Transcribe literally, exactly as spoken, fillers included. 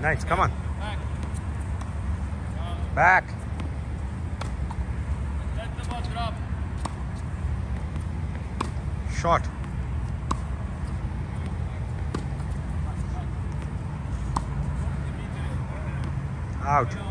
Nice, come on. Back. Let the ball drop. Shot. Out.